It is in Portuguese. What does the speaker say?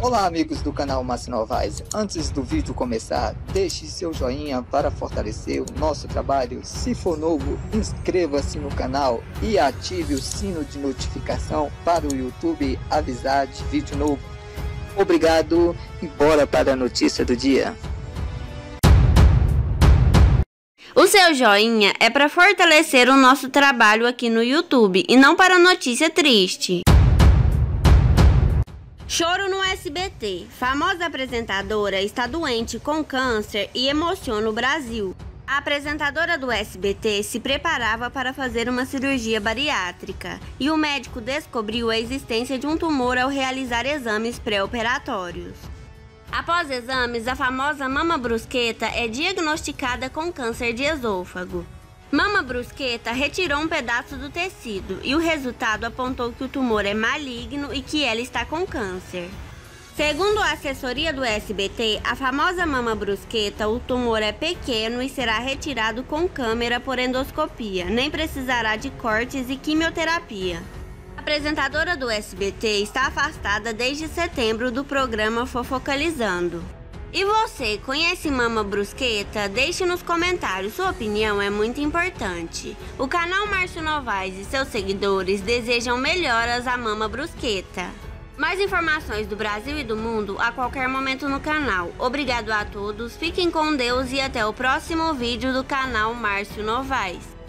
Olá amigos do canal Márcio Novaes, antes do vídeo começar, deixe seu joinha para fortalecer o nosso trabalho. Se for novo, inscreva-se no canal e ative o sino de notificação para o YouTube avisar de vídeo novo. Obrigado e bora para a notícia do dia. O seu joinha é para fortalecer o nosso trabalho aqui no YouTube e não para notícia triste. Choro no SBT. Famosa apresentadora está doente com câncer e emociona o Brasil. A apresentadora do SBT se preparava para fazer uma cirurgia bariátrica e o médico descobriu a existência de um tumor ao realizar exames pré-operatórios. Após exames, a famosa Mama Brusqueta é diagnosticada com câncer de esôfago. Mama Brusqueta retirou um pedaço do tecido e o resultado apontou que o tumor é maligno e que ela está com câncer. Segundo a assessoria do SBT, a famosa Mama Brusqueta, o tumor é pequeno e será retirado com câmera por endoscopia, nem precisará de cortes e quimioterapia. A apresentadora do SBT está afastada desde setembro do programa Fofocalizando. E você, conhece Mama Brusqueta? Deixe nos comentários, sua opinião é muito importante. O canal Márcio Novaes e seus seguidores desejam melhoras à Mama Brusqueta. Mais informações do Brasil e do mundo a qualquer momento no canal. Obrigado a todos, fiquem com Deus e até o próximo vídeo do canal Márcio Novaes.